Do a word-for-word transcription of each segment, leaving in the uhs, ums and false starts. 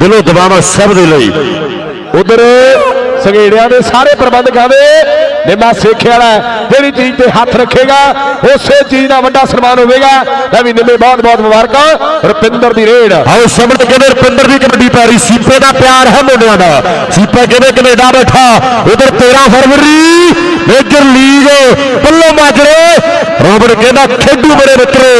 दिलों दबावा सब दे लई। उधर संघेड़िया के सारे प्रबंधकों के निम्मा सेखे वाला जी चीज से हाथ रखेगा उस चीज का बड़ा सन्मान होगा। भी निम्मे बहुत बहुत मुबारक। रुपिंदर की रेड आओ समझ के रुपिंदर की कबड्डी पै रही। सीपे का प्यार है मुंडिया का। सीपा किवें कनेडा बैठा। उधर तेरह फरवरी मेजर लीग पल्लो माजरे रोबड़ कहना खेडू मेरे मित्रों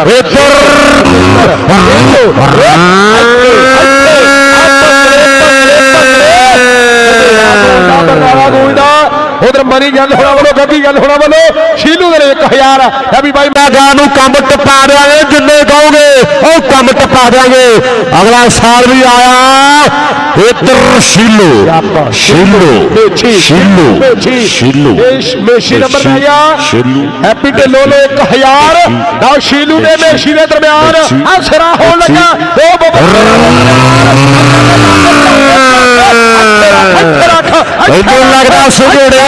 उधर मनी गल होना बोलो गद्दी गल होना बोलो शीलू दे एक हजार अभी भाई मैं गानू कम टपा देंगे जिन्ने कहोगे वो कम टपा देंगे। अगला साल भी आया इधर शीलू शीलू शीलू शीलू मेशी नंबर आया हैप्पी डे लो लो एक हजार ना शीलू ने मेशी के दरम्यान असरा हो लगा लगता सुगेड़े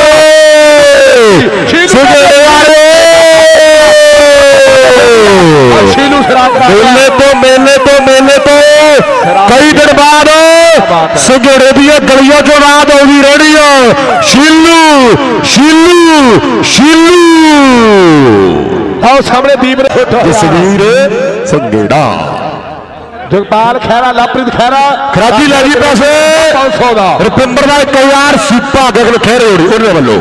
मेले तो मेले तो मेले तो कई दिन बाद सुगेड़े दिया गलियों जो रात होगी रही है। शीलू शीलू शीलू आओ सामने दीप तस्वीर संगेड़ा जगपाल खैरा लवप्रीत खैरा खराजी लगी पैसे पांच सौ का रुपिंदर का एक हजार सीपा गगन खैरे उन्होंने वालों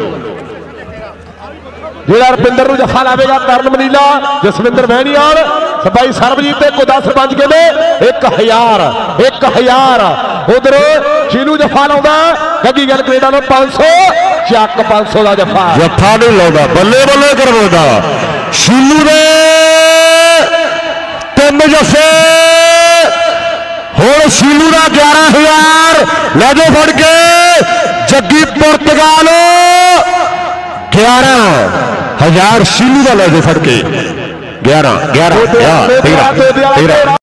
जेड़ा रुपिंदर को जफा लावेगा तरण मनीला जसविंदर बहनी और भाई सरबजीत को दस पंज के में एक हजार एक हजार उधर शीलू जफा लाउंदा गद्दी गल कनेडा नो पांच सौ चक पांच सौ का जफा जफा नहीं लाउंदा बल्ले बल्ले करवाउंदा शीलू ने तीन जफे हुण शीलू का ग्यारह हजार ले जाओ फड़ के जग्गी पुर्तगाल ग्यारह हजार शीलू का ले जाओ फड़ के ग्यारह ग्यारह तेरह तेरह